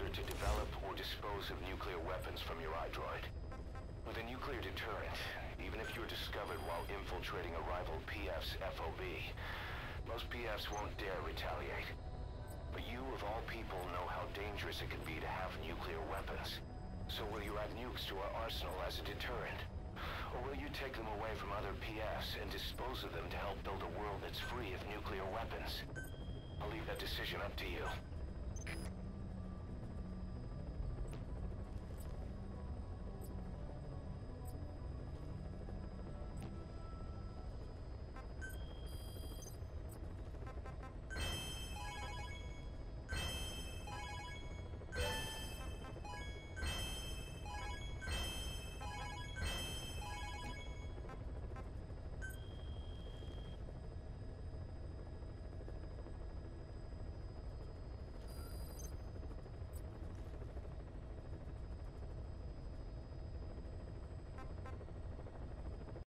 order to develop or dispose of nuclear weapons from your iDroid. With a nuclear deterrent, even if you're discovered while infiltrating a rival PF's FOB, most PFs won't dare retaliate. But you, of all people, know how dangerous it can be to have nuclear weapons. So will you add nukes to our arsenal as a deterrent? Or will you take them away from other PFs and dispose of them to help build a world that's free of nuclear weapons? I'll leave that decision up to you.